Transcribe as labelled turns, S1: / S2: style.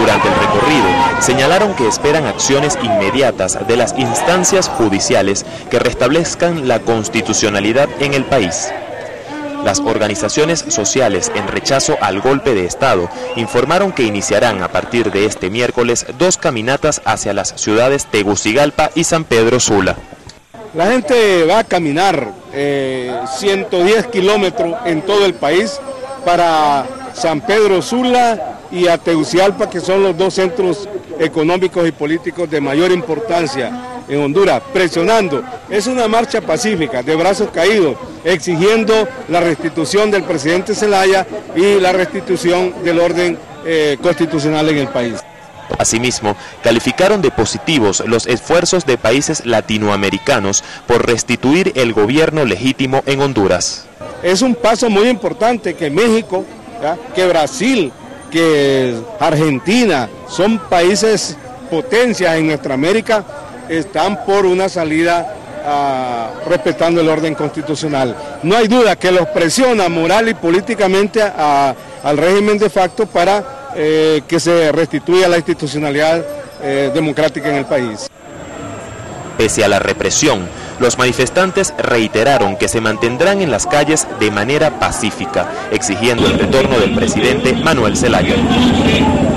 S1: Durante el recorrido, señalaron que esperan acciones inmediatas de las instancias judiciales que restablezcan la constitucionalidad en el país. Las organizaciones sociales en rechazo al golpe de Estado informaron que iniciarán a partir de este miércoles 2 caminatas hacia las ciudades Tegucigalpa y San Pedro Sula.
S2: La gente va a caminar 110 kilómetros en todo el país para San Pedro Sula y a Tegucigalpa, que son los 2 centros económicos y políticos de mayor importancia en Honduras, presionando. Es una marcha pacífica, de brazos caídos, exigiendo la restitución del presidente Zelaya y la restitución del orden constitucional en el país.
S1: Asimismo, calificaron de positivos los esfuerzos de países latinoamericanos por restituir el gobierno legítimo en Honduras.
S2: Es un paso muy importante que México, que Brasil, que Argentina, son países potencias en nuestra América, están por una salida respetando el orden constitucional. No hay duda que los presiona moral y políticamente al régimen de facto para que se restituya la institucionalidad democrática en el país.
S1: Pese a la represión, los manifestantes reiteraron que se mantendrán en las calles de manera pacífica, exigiendo el retorno del presidente Manuel Zelaya.